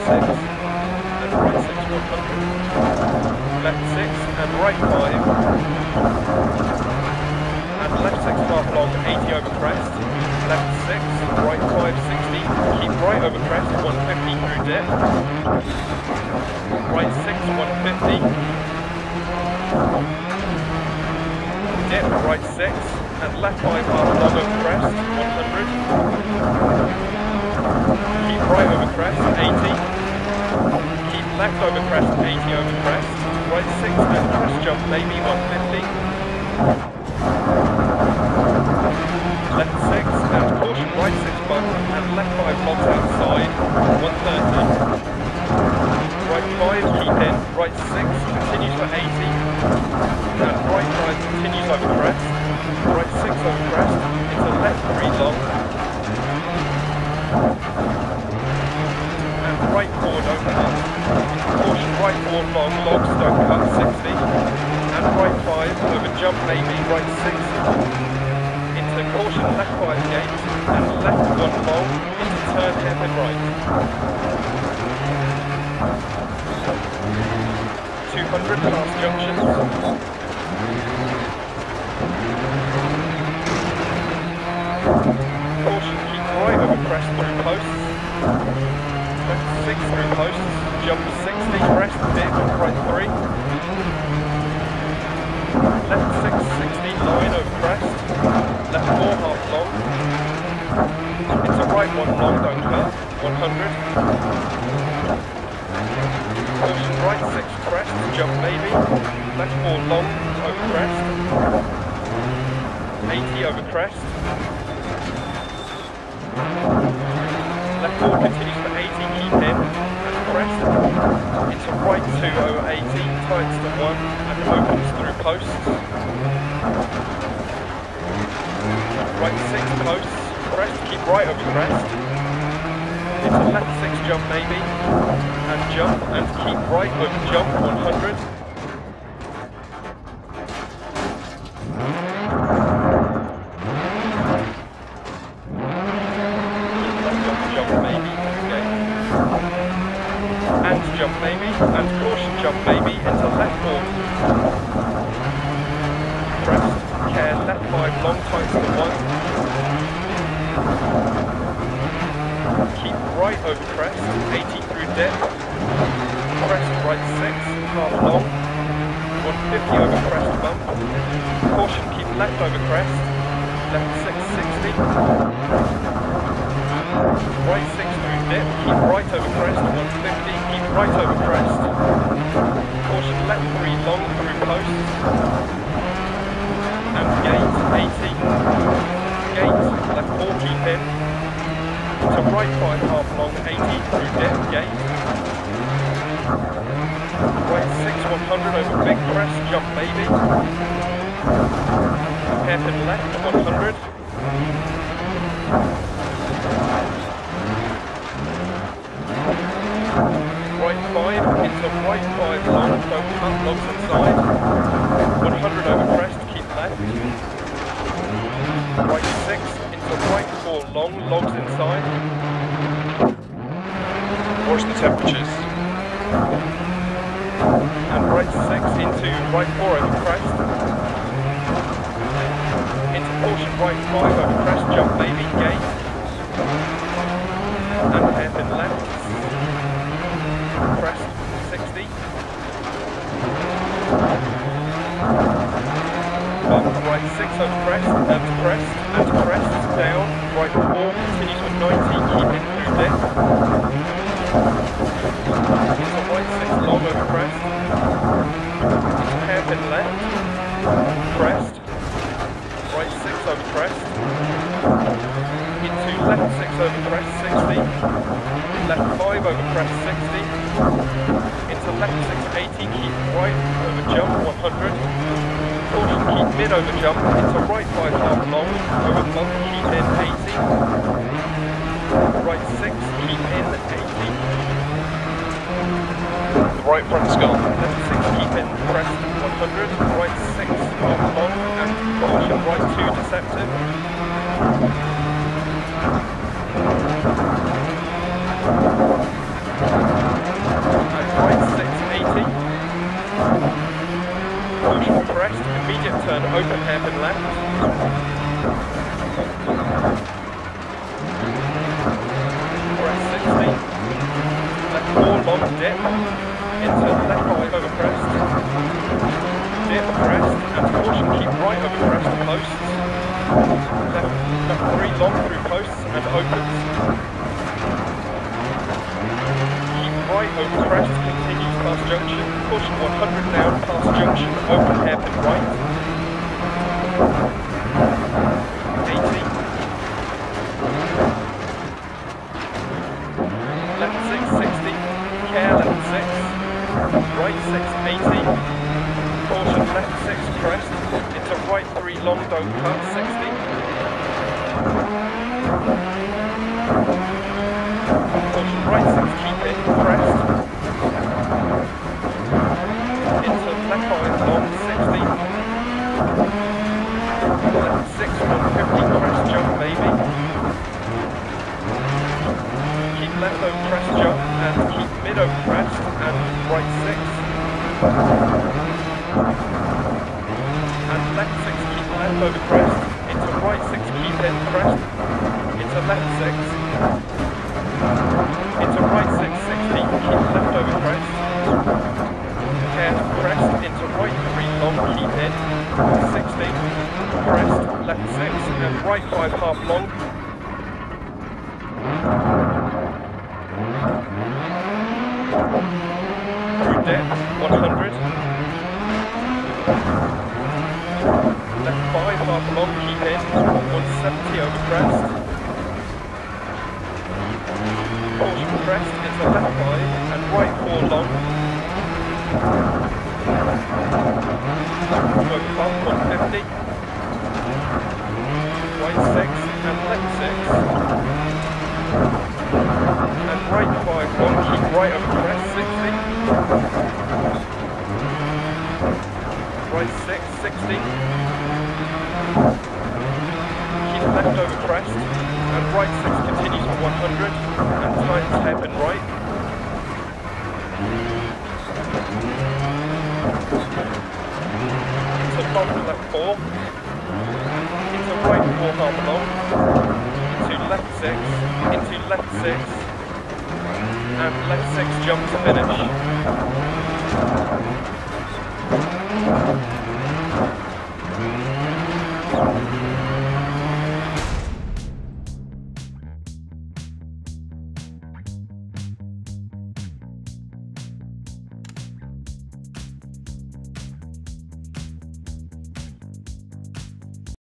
and right 6 100, left 6 and right 5, and left 6 half long 80 over crest, left 6, right 5 60, keep right over crest 150 through dip, right 6 150, dip right 6 and left 5 half long over crest 100, keep right over crest 80, keep left over crest 80 over crest, right 6 and crest jump maybe 150, left 6 and caution right 6 bump and left 5 logs outside 130, right 5 keep in, right 6 continues for 80 and right 5 continues over crest, right 6 over crest into left 3 long and right 4 don't cut, caution right 4 long, logs don't cut 60 and right 5 over jump maybe, right 6 into caution left 5 gate and left 1 long into turn hairpin right. 200 past junctions. Caution keep right over crest through posts. Left 6 through posts. Jump 60 crest dip right 3. Left 6 60 line over crest. Left 4 half long. Into right 1 long don't cut. 100. Caution right 6 crest, jump maybe, left 4 long over crest, 80 over crest, left 4 continues for 80, keep in, and crest, into right 2 over 80, tightens to 1 and opens through posts, right 6 posts, crest, keep right over crest, into left 6 jump maybe, and jump and keep right over jump 100. Jump maybe, okay. And jump maybe, and caution jump maybe into left 4. Crest, care left 5 long tights to 1. Keep right over crest, 80 through dip. Crest right 6, half long, 150 over crest bump, caution keep left over crest, left 6 60, right 6 through dip, keep right over crest, 150, keep right over crest, caution left 3 long through posts, and gate 80, gate left 4 keep in, to right 5 half long 80 through dip, gate, right 6 100 over big crest, jump maybe, hairpin left 100, right 5 into right 5 long, don't cut, logs inside, 100 over crest, keep left, right 6 into right 4 long, logs inside. Watch the temperatures. And right 6 into right 4 over crest. Into caution right 5 over crest, jump maybe, gate. And hairpin left. Crest 60. Bump right 6 over crest, and crest, down. Right 4 continues with 90, keep in through dip. Into right 6 long over crest. Hairpin left. Crest. Right 6 over crest. Into left 6 over crest 60. Left 5 over crest 60. Into left 6 80, keep right over jump 100. Caution keep mid over jump, into right 5 half long, over bump keep in 80. Right 6 keep in 80. The right front skull. Left 6 keep in crest 100. Right 6 half long and caution right 2 deceptive. dip, into left 5 over crest, dip, crest, and caution, keep right over crest to posts, left 3 long through posts and opens, keep right over crest, continues past junction, caution 100 down, past junction, open hairpin right, 80, left 6, 60, care left 6, right 6, 80, caution left 6 crest, into right 3 long, don't cut, 60, caution right 6, keep in, crest, into left 5 long, 60, left 6, 150, crest jump baby, keep left over crest jump and keep mid over crest and right 6 and left 6 keep left over crest into right 6 keep in crest into left 6 into right 6 60 keep left over crest care to crest into right 3 long keep in 60 crest left 6 and right 5 half long through dip 100 left 5 half long keep in 170 over crest caution crest into left 5 and right 4 long over bump 150 right 6 and left 6 and right 5 long, keep right over crest, 60, right 6, 60, keep left over crest, and right 6 continues for 100, and tightens hairpin right, into bump left 4, into right 4 half long, into left 6, into left 6, and left 6 jump to finish.